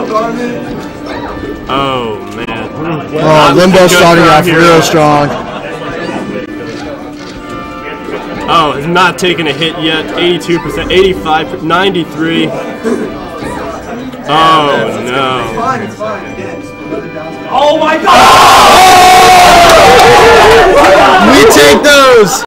Oh, man. Oh, Limbo starting off real strong. Oh, has not taken a hit yet. 82%, 85%, 93. Oh, no. Oh my God! We take those!